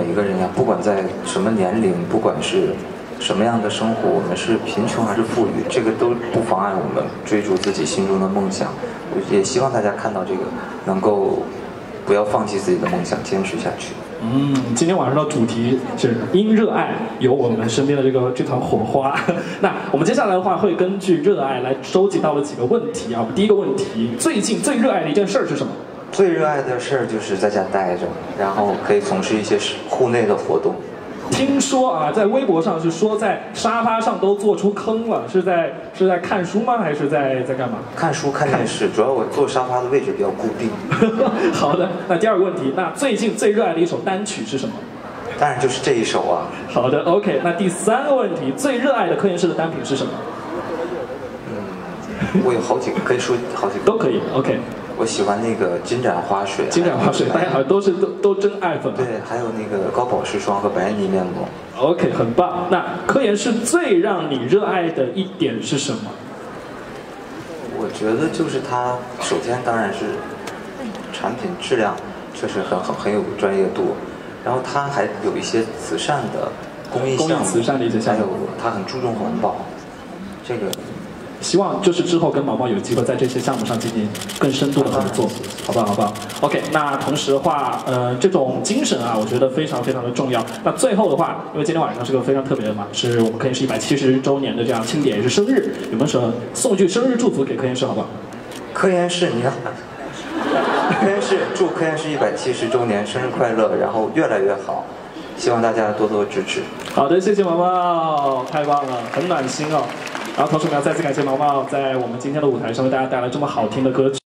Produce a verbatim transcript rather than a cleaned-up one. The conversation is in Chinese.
每一个人呀，不管在什么年龄，不管是什么样的生活，我们是贫穷还是富裕，这个都不妨碍我们追逐自己心中的梦想。我也希望大家看到这个，能够不要放弃自己的梦想，坚持下去。 嗯，今天晚上的主题是因热爱有我们身边的这个这团火花。那我们接下来的话会根据热爱来收集到了几个问题啊。我们第一个问题，最近最热爱的一件事儿是什么？ 最热爱的事儿就是在家待着，然后可以从事一些户内的活动。 听说啊，在微博上是说在沙发上都做出坑了，是在是在看书吗？还是在在干嘛？ 看书看电视，主要我坐沙发的位置比较固定。 好的，那第二个问题，那最近最热爱的一首单曲是什么？ 当然就是这一首啊。 好的 ，OK。那第三个问题，最热爱的科研室的单品是什么？ 嗯，我有好几个，可以说好几个。 都可以 ，OK。 我喜欢那个金盏花水， 金盏花水，大家好像都是都都真爱粉。 对，还有那个高保湿霜和白泥面膜。 OK， 很棒。那科研室最让你热爱的一点是什么？ 我觉得就是它，首先当然是产品质量确实很很很有专业度，然后它还有一些慈善的公益项目， 慈善的一些项目， 还有它很注重环保，这个。 希望就是之后跟毛毛有机会在这些项目上进行更深度的合作，好不好？好不好 ？OK， 那同时的话，呃，这种精神啊，我觉得非常非常的重要。那最后的话，因为今天晚上是个非常特别的嘛，是我们科研室一百七十周年的这样庆典，也是生日，有没有说送句生日祝福给科研室，好不好？ 科研室你好，科研室祝科研室一百七十周年生日快乐，然后越来越好，希望大家多多支持。 好的，谢谢毛毛，太棒了，很暖心哦。然后同时我们要再次感谢毛毛在我们今天的舞台上为大家带来这么好听的歌曲。